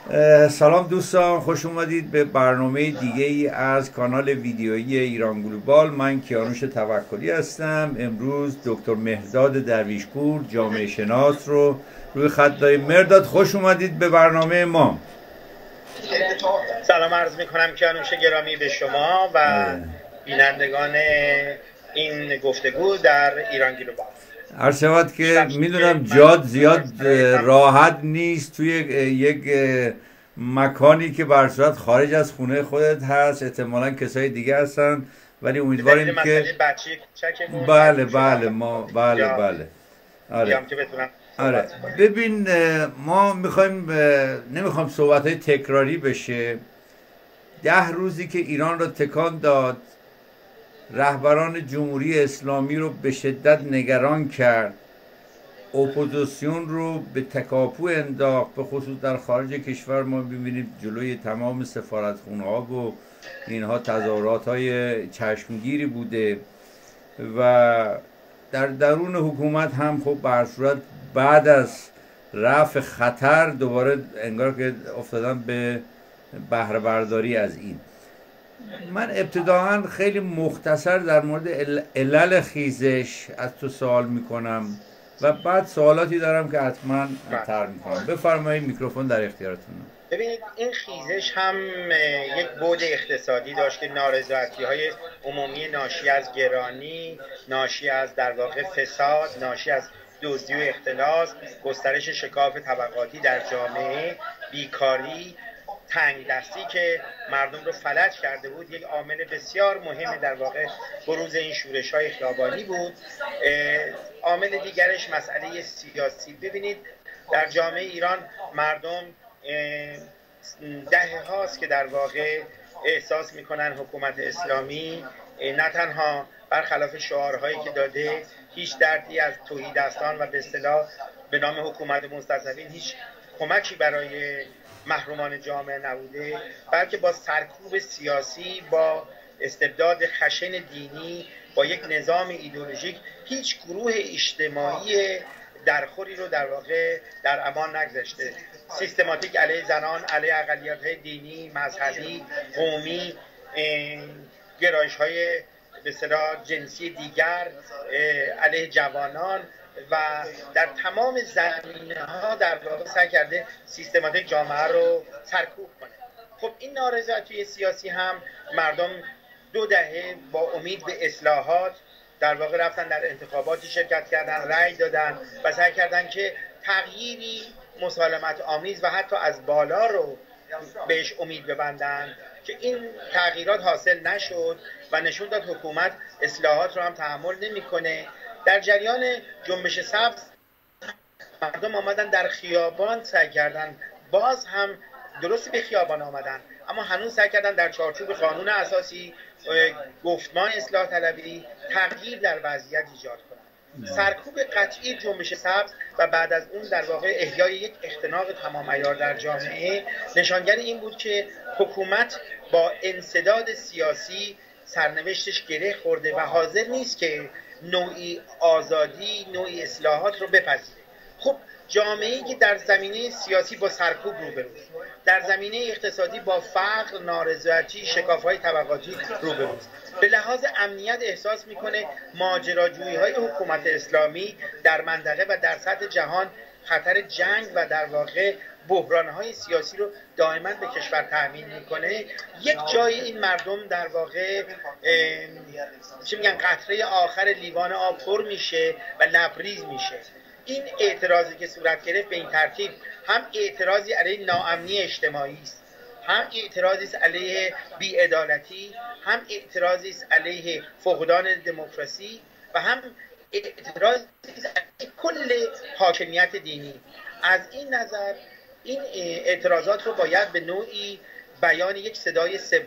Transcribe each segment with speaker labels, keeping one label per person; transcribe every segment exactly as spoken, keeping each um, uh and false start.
Speaker 1: سلام دوستان، خوش اومدید به برنامه دیگه ای از کانال ویدیویی ایران گلوبال. من کیانوش توکلی هستم. امروز دکتر مهرداد درویشپور جامعه شناس رو روی خط داریم. مهرداد خوش اومدید به برنامه ما.
Speaker 2: سلام عرض میکنم کیانوش گرامی به شما و بینندگان این گفتگو در ایران گلوبال.
Speaker 1: عرض شود که میدونم جاد زیاد راحت نیست توی یک مکانی که بر صورت خارج از خونه خودت هست، احتمالاً کسای دیگه هستن، ولی امیدواریم که بله بله ما بله بله آره آره ببین، ما میخوایم نمیخوام صحبت های تکراری بشه. ده روزی که ایران رو تکان داد، رهبران جمهوری اسلامی رو به شدت نگران کرد، اپوزیسیون رو به تکاپو انداخت، به خصوص در خارج کشور. ما ببینیم جلوی تمام سفارتخونه ها و اینها تظاهرات های چشمگیری بوده و در درون حکومت هم خب به هر صورت بعد از رفع خطر دوباره انگار که افتادن به بهره برداری از این. من ابتداعا خیلی مختصر در مورد علل خیزش از تو سوال میکنم و بعد سوالاتی دارم که حتما طرح میکنم. بفرمایید، میکروفون در اختیارتونه.
Speaker 2: ببینید، این خیزش هم یک بعد اقتصادی داشت که نارضایتی های عمومی ناشی از گرانی، ناشی از در واقع فساد، ناشی از دزدی و اختلاس، گسترش شکاف طبقاتی در جامعه، بیکاری، تنگ دستی که مردم رو فلج کرده بود، یک عامل بسیار مهم در واقع بروز این شورش های خیابانی بود. عامل دیگرش مسئله سیاسی. ببینید، در جامعه ایران مردم دهه هاست که در واقع احساس میکنن حکومت اسلامی نه تنها برخلاف شعارهایی که داده هیچ دردی از تهیدستان و به اصطلاح به نام حکومت مستضعفین هیچ کمکی برای محرومان جامعه نبوده، بلکه با سرکوب سیاسی، با استبداد خشن دینی، با یک نظام ایدئولوژیک هیچ گروه اجتماعی درخوری رو در واقع در امان نگذاشته. سیستماتیک علیه زنان، علیه اقلیت‌های دینی، مذهبی، قومی، گرایش‌های به اصطلاح جنسی دیگر، علیه جوانان و در تمام زمینه‌ها در واقع سعی کرده سیستماتیک جامعه رو سرکوب کنه. خب این نارضایتی سیاسی هم مردم دو دهه با امید به اصلاحات در واقع رفتن در انتخاباتی شرکت کردن، رأی دادن و سعی کردن که تغییری مسالمت آمیز و حتی از بالا رو بهش امید ببندن که این تغییرات حاصل نشد و نشون داد حکومت اصلاحات رو هم تحمل نمی‌کنه. در جریان جنبش سبز مردم آمدن در خیابان، سعی کردن باز هم درست به خیابان آمدن، اما هنوز سعی کردن در چارچوب قانون اساسی، گفتمان اصلاح طلبی، تغییر در وضعیت ایجاد کنند. سرکوب قطعی جنبش سبز و بعد از اون در واقع احیای یک اختناق تمام عیار در جامعه نشانگر این بود که حکومت با انسداد سیاسی سرنوشتش گره خورده و حاضر نیست که نوعی آزادی، نوعی اصلاحات رو بپذیره. خب جامعه‌ای که در زمینه سیاسی با سرکوب روبروست، در زمینه اقتصادی با فقر، نارضایتی، شکاف‌های طبقاتی روبروست، به لحاظ امنیت احساس میکنه ماجراجویی‌های حکومت اسلامی در منطقه و در سطح جهان خطر جنگ و در واقع بحران‌های سیاسی رو دائما به کشور تأمین میکنه. یک جای این مردم در واقع چی میگن قطره آخر لیوان آب پر میشه و لبریز میشه. این اعتراضی که صورت گرفت به این ترتیب هم اعتراضی علیه ناامنی اجتماعی است، هم اعتراضی است علیه بی‌عدالتی، هم اعتراضی است علیه فقدان دموکراسی و هم اعتراضی است علیه کل حاکمیت دینی. از این نظر این اعتراضات رو باید به نوعی بیان یک صدای سوم،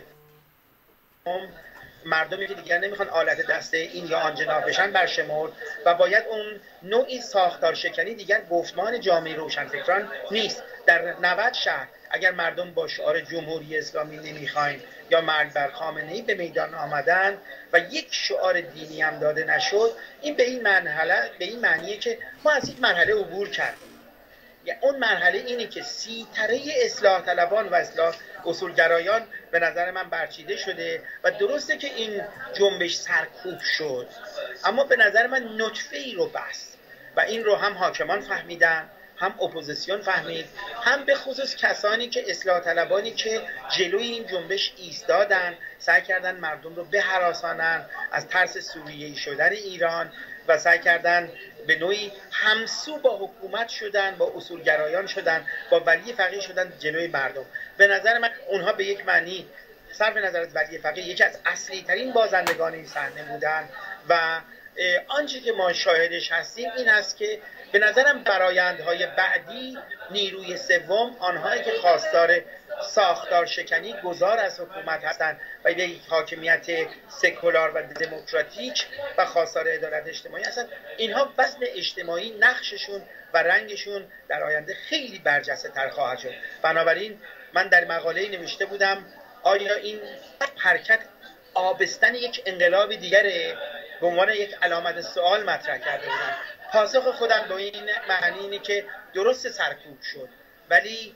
Speaker 2: مردمی که دیگر نمیخوان آلت دست این یا آن جناح بشن برشمرد و باید اون نوعی ساختار شکنی دیگر گفتمان جامعه روشنفکران نیست. در نود شهر اگر مردم با شعار جمهوری اسلامی نمیخواین یا مرگ بر خامنه‌ای به میدان آمدن و یک شعار دینی هم داده نشد، این به این مرحله به این معنیه که ما از یک مرحله عبور کردیم. یعنی اون مرحله اینه که سیطره اصلاح طلبان و اصلاح اصولگرایان به نظر من برچیده شده و درسته که این جنبش سرکوب شد، اما به نظر من نطفه ای رو بست و این رو هم حاکمان فهمیدن، هم اپوزیسیون فهمید، هم به خصوص کسانی که اصلاح طلبانی که جلوی این جنبش ایستادن، سعی کردن مردم رو بهراسانن از ترس سوریه‌ای شدن ایران و سعی کردن به نوعی همسو با حکومت شدن، با اصولگرایان شدن، با ولی فقیه شدن جلوی مردم. به نظر من اونها به یک معنی صرف نظر از ولی فقیه یکی از اصلی ترین بازندگان این صحنه بودن و آنچه که ما شاهدش هستیم این است که به نظرم برآیندهای بعدی نیروی سوم، آنهایی که خواستار ساختار شکنی گذار از حکومت هستند و به یک حاکمیت سکولار و دموکراتیک و خواستار عدالت اجتماعی هستند، اینها وزن اجتماعی نقششون و رنگشون در آینده خیلی برجسته تر خواهد شد. بنابراین من در مقاله نوشته بودم آیا این حرکت آبستن یک انقلاب دیگره؟ به عنوان یک علامت سوال مطرح کرده بودم. پاسخ خودم با این معنی اینه که درست سرکوب شد، ولی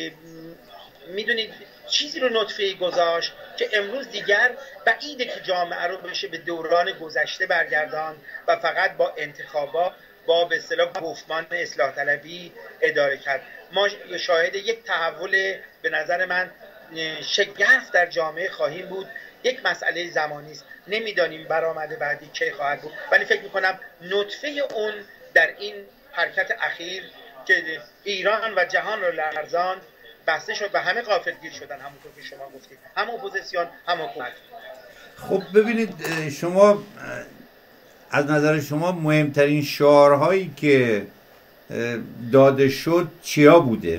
Speaker 2: میدونید چیزی رو نطفه گذاشت که امروز دیگر بعیده که جامعه رو بشه به دوران گذشته برگردان و فقط با انتخابات با به اصطلاح گفتمان اصلاح طلبی اداره کرد. ما شاهد یک تحول به نظر من شگرف در جامعه خواهیم بود. یک مسئله زمانی است، نمیدانیم برآمد بعدی کی خواهد بود، ولی فکر میکنم نطفه اون در این حرکت اخیر که ایران و جهان رو لرزاند بسته شد و همه غافلگیر شدن، همونطور که شما گفتید، هم اپوزیسیون هم حکومت.
Speaker 1: خب ببینید، شما از نظر شما مهمترین شعارهایی که داده شد چیا بوده؟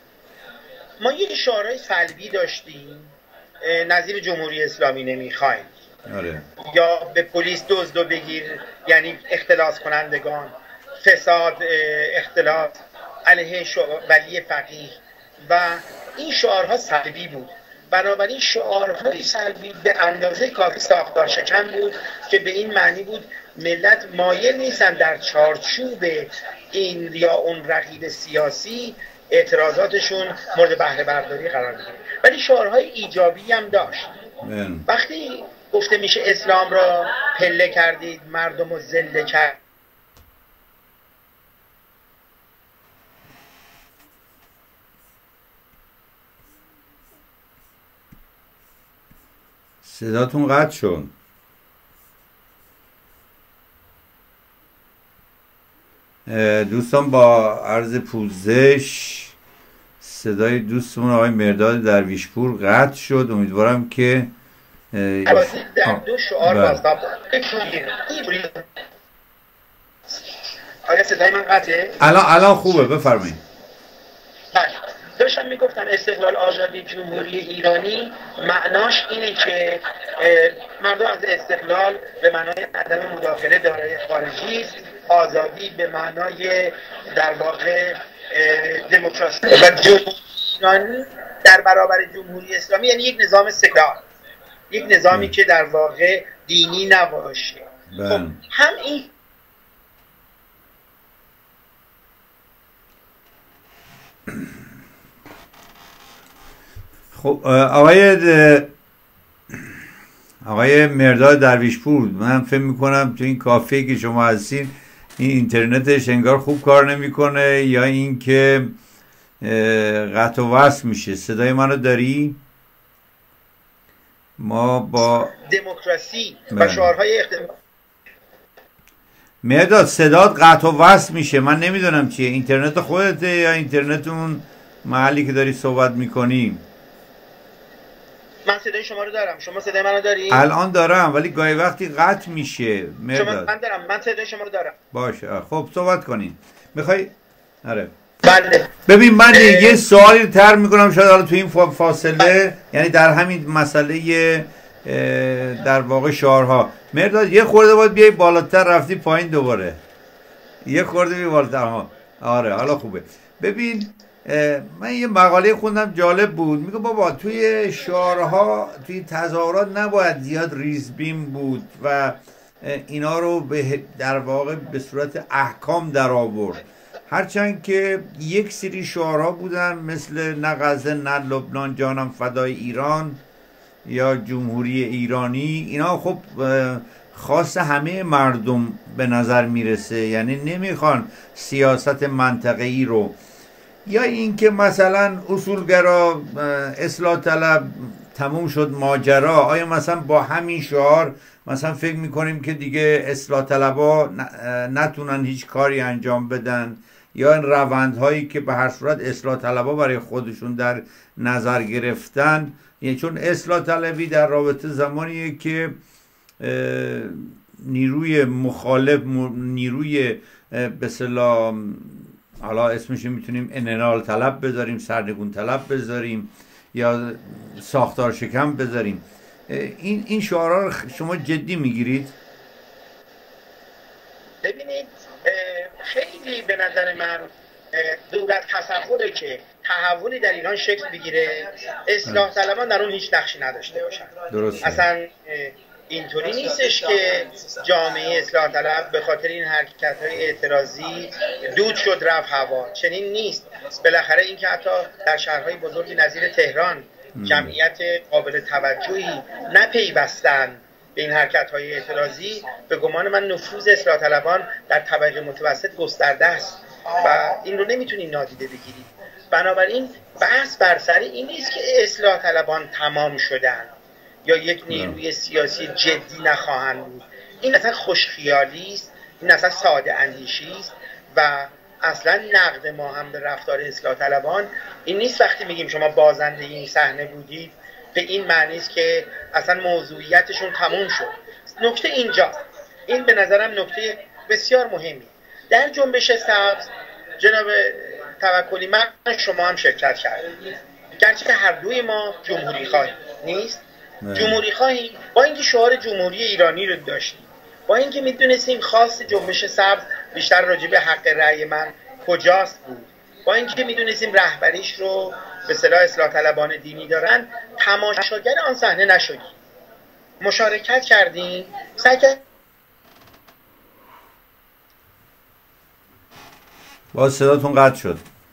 Speaker 2: ما یک شعارهای سلبی داشتیم، نظیر جمهوری اسلامی نمیخوایم،
Speaker 1: آره.
Speaker 2: یا به پلیس دزد و بگیر، یعنی اختلاس کنندگان، فساد، اختلاس علیه ولی فقیه و این شعارها سلبی بود. بنابراین شعارهای سلبی به اندازه کافی ساختار شکن بود که به این معنی بود ملت مایل نیستن در چارچوب این یا اون رقیب سیاسی اعتراضاتشون مورد بهره برداری قرار بگیره. ولی شعارهای ایجابی هم داشت. من. وقتی گفته میشه اسلام را پله کردید، مردم رو ذله کرد،
Speaker 1: صداتون قطع شد. دوستان با عرض پوزش صدای دوستمون آقای مرداد درویشپور قطع شد. امیدوارم که
Speaker 2: در دو شعار باستاب آیا صدای من قطعه؟
Speaker 1: الان الان خوبه، بفرمایید.
Speaker 2: داشتم میگفتم استقلال آزادی جمهوری ایرانی معناش اینه که مردم از استقلال به معنای عدم مداخله دارای خارجی است، آزادی به معنای در واقع دموکراسی و جمهوری در برابر جمهوری اسلامی، یعنی یک نظام سکولار، یک نظامی م. که در واقع دینی نباشه. خب هم این
Speaker 1: خب آقای آقای مرداد درویشپور، من فکر میکنم تو این کافه که شما هستین این اینترنتش انگار خوب کار نمیکنه یا این که قطع و وصل میشه. صدای منو داری؟ ما با
Speaker 2: دموکراسی و شعارهای اختلاف
Speaker 1: مرداد صدات قطع و وصل میشه، من نمیدونم چیه، اینترنت خودته یا اینترنت اون محلی که داری صحبت میکنی؟
Speaker 2: من صدای شما رو دارم، شما صدای منو داری؟
Speaker 1: الان دارم ولی گاهی وقتی قطع میشه.
Speaker 2: شما من دارم، من صدای شما رو دارم.
Speaker 1: باشه خب صحبت کنین. میخوای؟ آره
Speaker 2: بله.
Speaker 1: ببین من اه... یه سوالی تر میکنم شاید حالا تو این فاصله بله. یعنی در همین مسئله در واقع شعارها مرداد یه خورده باید بیای بالاتر، رفتی پایین دوباره یه خورده بی بالاتر. ها آره حالا خوبه. ببین من یه مقاله خوندم جالب بود، میگه بابا توی شعارها توی تظاهرات نباید زیاد ریزبین بود و اینا رو به در واقع به صورت احکام در آورد. هرچند که یک سری شعارها بودن مثل نه غزه نه لبنان جانم فدای ایران یا جمهوری ایرانی، اینا خب خاص همه مردم به نظر میرسه، یعنی نمیخوان سیاست منطقه‌ای رو. یا اینکه مثلا اصولگرا اصلاح طلب تموم شد ماجرا، آیا مثلا با همین شعار مثلا فکر میکنیم که دیگه اصلاح طلبا نتونن هیچ کاری انجام بدن، یا این روندهایی که به هر صورت اصلاح طلبا برای خودشون در نظر گرفتن، یعنی چون اصلاح طلبی در رابطه زمانیه که نیروی مخالف، نیروی به اصطلاح حالا اسمش میتونیم انحلال طلب بذاریم، سرنگون طلب بذاریم، یا ساختار شکم بذاریم، این این شعارها رو شما جدی میگیرید؟
Speaker 2: ببینید خیلی به نظر من دور از تصوره که تحولی در ایران شکل بگیره اصلاح طلبان در اون هیچ نقشی نداشته باشن.
Speaker 1: درسته.
Speaker 2: اصلا اینطوری نیستش که جامعه اصلاح طلب به خاطر این حرکت‌های اعتراضی دود شد رفت هوا، چنین نیست. بالاخره اینکه حتی در شهرهای بزرگی نظیر تهران جمعیت قابل توجهی نپیوستن به این حرکت‌های اعتراضی، به گمان من نفوذ اصلاح طلبان در طبقه متوسط گسترده است و این رو نمیتونید نادیده بگیرید. بنابراین بحث بر سر این نیست که اصلاح طلبان تمام شدن یا یک نیروی سیاسی جدی نخواهند بود. این اصلا خوشخیالی است، این اصلا ساده اندیشی است و اصلا نقد ما هم به رفتار اصلاح طلبان این نیست وقتی میگیم شما بازنده این صحنه بودید به این معنی است که اصلا موضوعیتشون تموم شد. نکته اینجاست، این به نظرم نکته بسیار مهمی. در جنبش سبز جناب توکلی من شما هم شرکت کردیم، گرچه هر دوی ما جمهوری خواهیم نیست، جمهوری خواهیم با اینکه شعار جمهوری ایرانی رو داشتیم، با اینکه میدونستیم خاص جنبش سبز بیشتر راجع به حق رأی من کجاست بود، با اینکه میدونستیم رهبریش رو به اصطلاح اصلاح طلبان دینی دارن، تماشاگر آن صحنه نشدیم، مشارکت کردیم، سعی کردیم.
Speaker 1: باز صداتون قطع شد،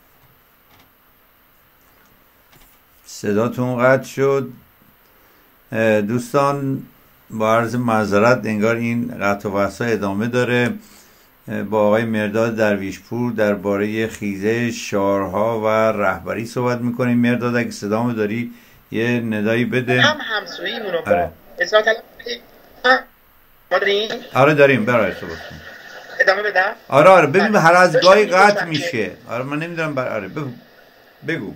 Speaker 1: صداتون قطع شد دوستان، با عرض معذرت انگار این قطع و وصل ادامه داره. با آقای مرداد درویشپور درباره خیزه شعارها و رهبری صحبت میکنیم. مرداد اگه صدامو داری یه ندایی بده.
Speaker 2: هم همسوییمون رو با اصلاح طلب ما داریم؟
Speaker 1: آره داریم، برای صحبت کنیم.
Speaker 2: ادامه بدم؟
Speaker 1: آره آره ببین هر از گاهی قطع میشه. آره من نمیدونم بر... آره بگو بگو.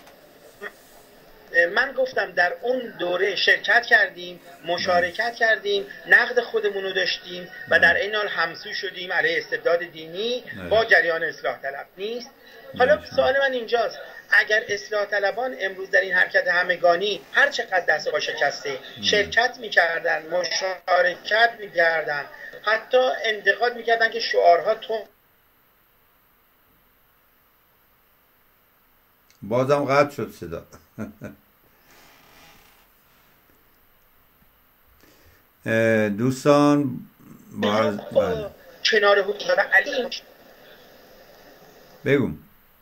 Speaker 2: من گفتم در اون دوره شرکت کردیم، مشارکت کردیم، نقد خودمون رو داشتیم و در این حال همسو شدیم علیه استبداد دینی با جریان اصلاح طلب نیست. حالا سوال من اینجاست، اگر اصلاح طلبان امروز در این حرکت همگانی هر چقدر دست با شکسته شرکت میکردن، مشارکت میکردن، حتی انتقاد میکردن که شعارها تو
Speaker 1: بازم قطع شد صدا. دوستان باز
Speaker 2: کنار حکومت علی
Speaker 1: بگو.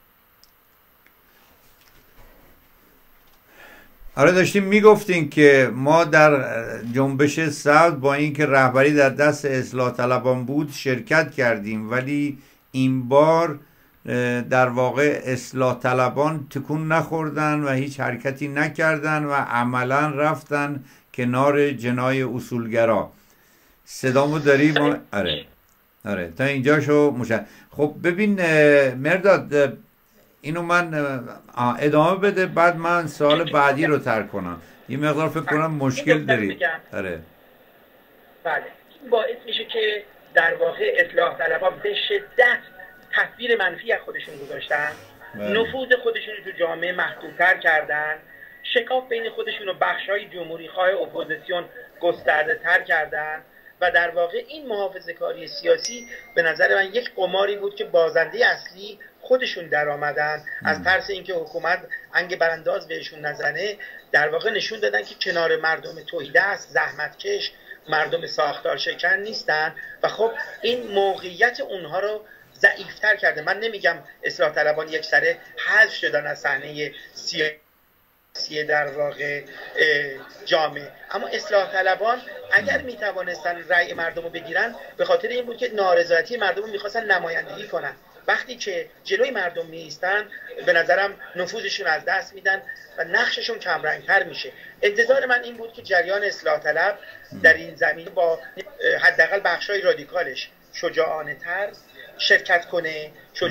Speaker 1: آره داشتیم میگفتین که ما در جنبش سبز با اینکه رهبری در دست اصلاح طلبان بود شرکت کردیم، ولی این بار در واقع اصلاح طلبان تکون نخوردن و هیچ حرکتی نکردن و عملا رفتن کنار جنای اصولگرا. صدامو داری ما؟ آره آره تا اینجا شو مشا... خب ببین مرداد اینو من ادامه بده بعد من سوال بعدی رو ترک کنم. یه مقدار فکر کنم مشکل داری. آره
Speaker 2: بله باعث میشه که در واقع اصلاح طلبان به شدت تصویر منفی از خودشون گذاشتن، نفوذ خودشون رو تو جامعه محدودتر کردن، شکاف بین خودشون و بخش‌های جمهوری‌خواه اپوزیسیون گسترده تر کردن و در واقع این محافظه‌کاری سیاسی به نظر من یک قماری بود که بازنده اصلی خودشون در آمدن. از ترس اینکه حکومت انگ برانداز بهشون نزنه در واقع نشون دادن که کنار مردم توحیدست، زحمتکش، مردم ساختار شکن نیستن و خب این موقعیت اونها رو ضعیفتر کرده. من نمیگم اصلاح طلبان یک سره حذف شدن از صحنه سیاسی در واقع جامعه، اما اصلاح طلبان اگر میتوانستن رأی مردم رو بگیرن به خاطر این بود که نارضایتی مردم رو میخواستن نمایندگی کنن. وقتی که جلوی مردم میایستن به نظرم نفوذشون از دست میدن و نقششون کمرنگتر میشه. انتظار من این بود که جریان اصلاح طلب در این زمینه با حداقل بخشای رادیکالش شجاعانه تر شرکت کنه. شجاع...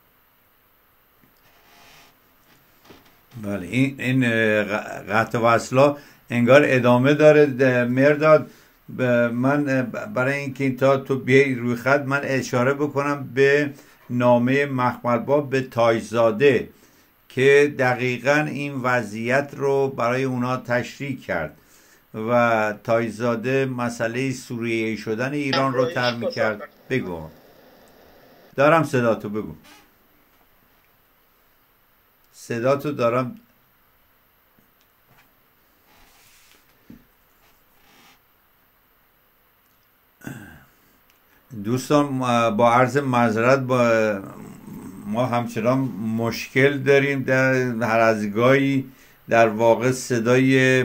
Speaker 1: بله این این قطع وصلا انگار ادامه داره. مرداد من برای اینکه تا تو بیای روی خط من اشاره بکنم به نامه مخملباف به تاجزاده که دقیقا این وضعیت رو برای اونا تشریح کرد و تاجزاده مسئله سوریه شدن ایران رو طرح کرد. بگو دارم صداتو، بگو صداتو دارم. دوستان با عرض معذرت با ما همچنان مشکل داریم، در هر از گاهی در واقع صدای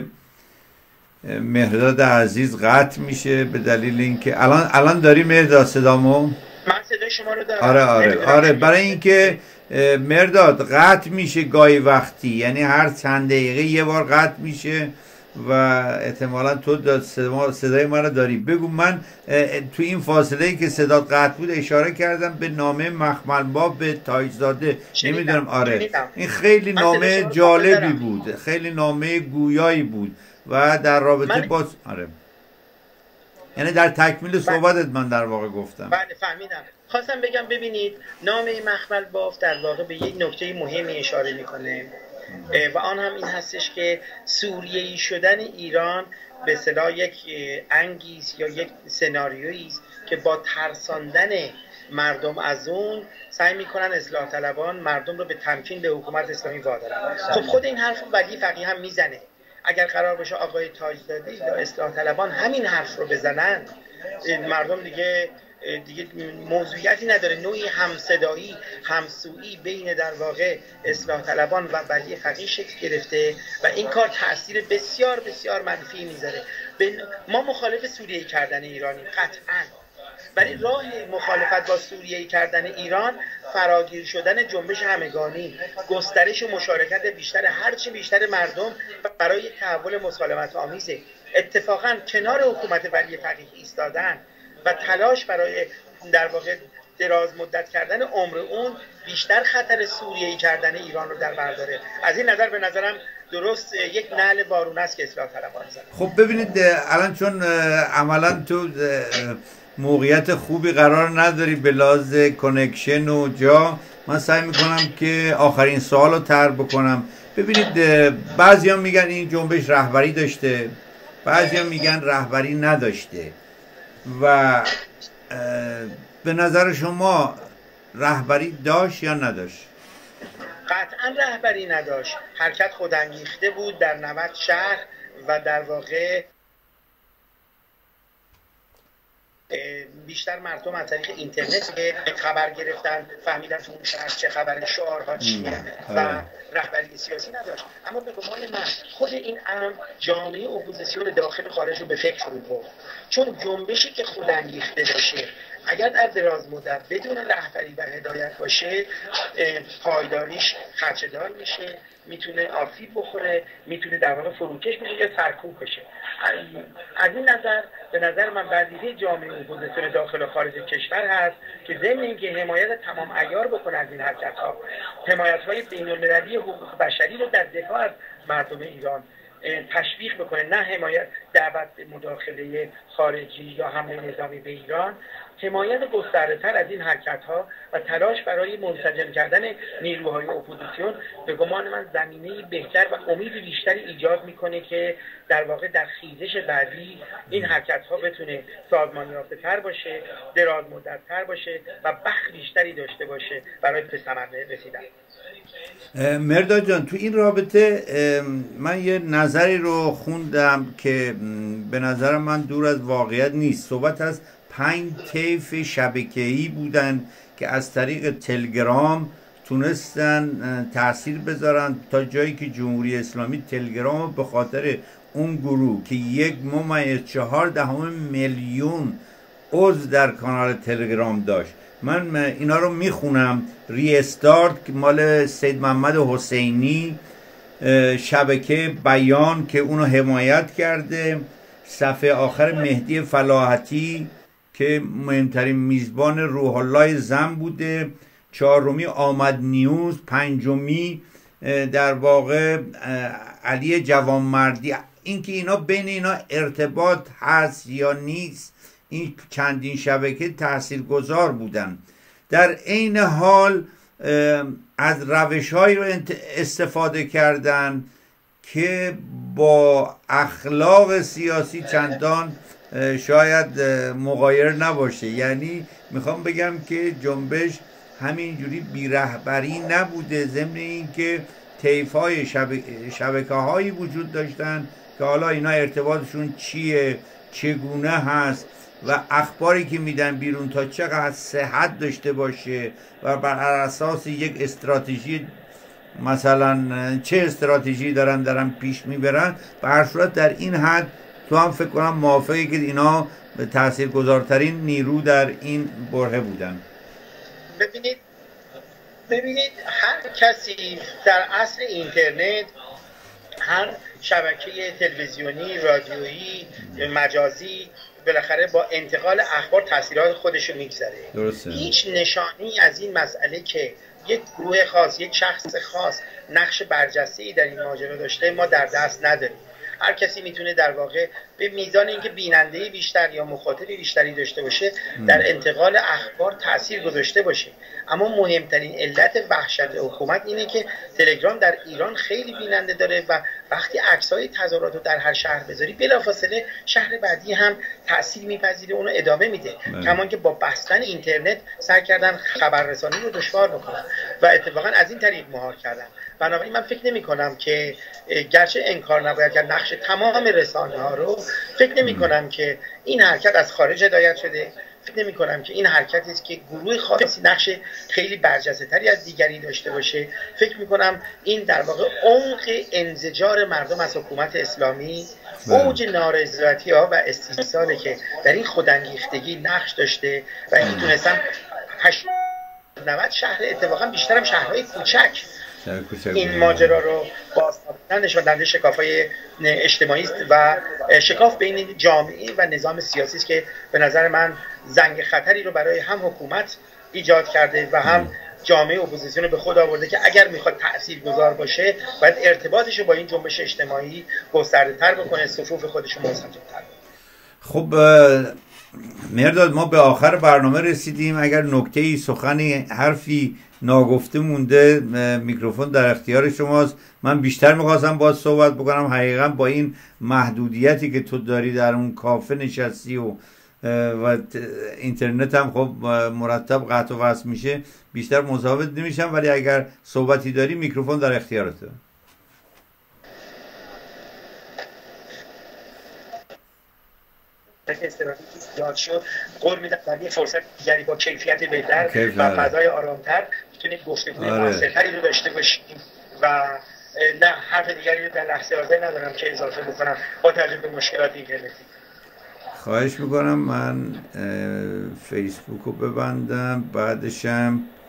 Speaker 1: مهرداد عزیز قطع میشه به دلیل اینکه الان الان داری مهرداد صدامو؟
Speaker 2: من صدای شما رو دارم.
Speaker 1: آره آره آره برای اینکه مهرداد قطع میشه گاهی وقتی، یعنی هر چند دقیقه یه بار قطع میشه و احتمالا تو صدای من رو داری. بگو من تو این فاصله که صدات قطع بود اشاره کردم به نامه مخملباف به تاجزاده. نمیدونم آره شنیدم. این خیلی نامه جالبی بود، خیلی نامه گویایی بود و در رابطه من... با آره یعنی در تکمیل صحبتت من در واقع گفتم.
Speaker 2: بله فهمیدم. خواستم بگم ببینید نامه مخملباف در واقع به یک نکته مهمی اشاره میکنه و آن هم این هستش که سوریه‌ای شدن ایران به اصطلاح یک انگیز یا یک سناریویی است که با ترساندن مردم از اون سعی میکنن اصلاح طلبان مردم رو به تمکین به حکومت اسلامی وادارن. خب خود این حرف ولی فقیه هم میزنه. اگر قرار باشه آقای تاجزاده یا اصلاح طلبان همین حرف رو بزنن مردم دیگه دیگه موضوعیتی نداره. نوعی همصدایی همسویی بین در واقع اصلاح طلبان و ولی فقیه شکل گرفته و این کار تاثیر بسیار بسیار منفی میذاره. ما مخالف سوریه‌ای کردن ایرانیم قطعاً، ولی راه مخالفت با سوریه‌ای کردن ایران فراگیر شدن جنبش همگانی، گسترش و مشارکت بیشتر هرچی بیشتر مردم برای تحول مسالمت آمیزه. اتفاقاً کنار حکومت ولی فقیه ایستادن و تلاش برای در واقع دراز مدت کردن عمر اون بیشتر خطر سوریه‌ای کردن ایران رو در بر داره. از این نظر به نظرم درست یک نعل وارونه است که اصلاح طلبان زدن.
Speaker 1: خب ببینید الان چون عملا تو موقعیت خوبی قرار نداری به لحاظ کنکشن و جا، من سعی میکنم که آخرین سوال رو طرح بکنم. ببینید بعضیا میگن این جنبش رهبری داشته، بعضیا میگن رهبری نداشته و به نظر شما رهبری داشت یا نداشت؟
Speaker 2: قطعا رهبری نداشت. حرکت خودانگیخته بود در نود شهر و در واقع بیشتر مردم از طریق اینترنت که خبر گرفتن فهمیدن تو اون شهر چه خبر، شعارها چیه و رهبری سیاسی نداشت. اما به گمان من خود این امر جامعه اپوزیسیون داخل خارج رو به فکر رو برد، چون جنبشی که خودانگیخته باشه اگر در دراز مدت بدون رهبری و هدایت باشه پایداریش خدشه‌دار میشه، میتونه آسیب بخوره، میتونه در واقع فروکش بشه یا سرکوب بشه. از این نظر به نظر من وظیفه جامعه اپوزیسیون داخل و خارج کشور هست که ضمن اینکه حمایت تمام عیار بکنه از این حرکت‌ها، حمایت‌های بین‌المللی حقوق بشری رو در دفاع از مردم ایران تشویق بکنه، نه حمایت دعوت به مداخله خارجی یا حمله نظامی به ایران. حمایت گسترده‌تر از این حرکت‌ها و تلاش برای منسجم کردن نیروهای اپوزیسیون به گمان من زمینه بهتر و امید بیشتری ایجاد میکنه که در واقع در خیزش بعدی این حرکت‌ها بتونه سازمان یافته‌تر باشه، دراز مدت‌تر باشه و بخت بیشتری داشته باشه برای به ثمر رسیدن.
Speaker 1: مرداد جان تو این رابطه من یه نظری رو خوندم که به نظر من دور از واقعیت نیست. صحبت از پنج طیف شبکه‌ای بودن که از طریق تلگرام تونستن تاثیر بذارن تا جایی که جمهوری اسلامی تلگرام به خاطر اون گروه که یک ممیز چهار دهم میلیون عضو در کانال تلگرام داشت. من اینا رو میخونم: ریستارت که مال سید محمد حسینی، شبکه بیان که اونو حمایت کرده، صفحه آخر مهدی فلاحتی که مهمترین میزبان روح الله زن بوده، چهارمی آمد نیوز، پنجمی در واقع علی جوانمردی. اینکه اینا بین اینا ارتباط هست یا نیست، این چندین شبکه تاثیرگذار بودن. در عین حال از روش‌هایی رو استفاده کردن که با اخلاق سیاسی چندان شاید مغایر نباشه. یعنی میخوام بگم که جنبش همینجوری بی رهبری نبوده، ضمن اینکه طیف‌های شبکه هایی وجود داشتن که حالا اینا ارتباطشون چیه، چگونه هست و اخباری که میدن بیرون تا چقدر صحت داشته باشه و بر اساس یک استراتژی، مثلا چه استراتژی دارن دارن پیش میبرن. به هر صورت در این حد تو هم فکر کنم موافقی که اینا تاثیرگذارترین نیرو در این برهه بودن.
Speaker 2: ببینید ببینید هر کسی در عصر اینترنت، هر شبکه تلویزیونی، رادیویی، مجازی، بالاخره با انتقال اخبار تاثیرات خودش رو میگذاره. هیچ نشانی از این مسئله که یک گروه خاص، یک شخص خاص نقش برجسته‌ای در این ماجرا داشته ما در دست نداریم. هر کسی میتونه در واقع به میزان اینکه بیننده بیشتر یا مخاطب بیشتری داشته باشه در انتقال اخبار تاثیر گذاشته باشه. اما مهمترین علت وحشت حکومت اینه که تلگرام در ایران خیلی بیننده داره و وقتی عکس‌های تظاهرات رو در هر شهر بذاری بلافاصله شهر بعدی هم تاثیر میپذیره، اونو ادامه میده. کمان که با بستن اینترنت سعی کردن خبررسانی رو دشوار بکنن و اتفاقا از این طریق مهار کردن. بنابراین من فکر نمی کنم که گرچه انکار نباید کرد نقش تمام رسانه ها رو، فکر نمی کنم که این حرکت از خارج هدایت شده. فکر نمی کنم که این حرکتی است که گروه خاصی نقش خیلی برجسته تری از دیگری داشته باشه. فکر می کنم این در واقع عمق انزجار مردم از حکومت اسلامی، اوج نارضایتی ها و استیصالی که در این خودانگیختگی نقش داشته و این تونستن هشتاد نود شهر، اتفاقا بیشتر هم شهرهای کوچک، این ماجرا رو بازتابیدن نشان دهنده شکاف‌های اجتماعی است و شکاف بین جامعه و نظام سیاسی است که به نظر من زنگ خطری رو برای هم حکومت ایجاد کرده و هم جامعه اپوزیسیون رو به خود آورده که اگر میخواد تاثیرگذار باشه باید ارتباطش رو با این جنبش اجتماعی گسترده‌تر بکنه، صفوف خودش رو منسجم‌تر بکنه.
Speaker 1: خب مرداد، ما به آخر برنامه رسیدیم. اگر نکته‌ای، سخنی، حرفی ناگفته مونده، میکروفون در اختیار شماست. من بیشتر میخواستم باید صحبت بکنم، حقیقا با این محدودیتی که تو داری در اون کافه نشستی و و اینترنت هم خب مرتب قطع و وصل میشه، بیشتر مزاحمت نمیشم، ولی اگر صحبتی داری میکروفون در اختیارته.
Speaker 2: استراتژی یاد شد قول میدم در یه فرصت دیگری با کیفیت بهتر و فضای آرامتر میتونیم گفتگوی موثرتری رو داشته باشیم و نه حرف دیگری رو در لحظه حاضر ندارم که اضافه بکنم با توجه به مشکلات اینترنتی.
Speaker 1: خواهش میکنم من فیسبوک رو ببندم، بعدشم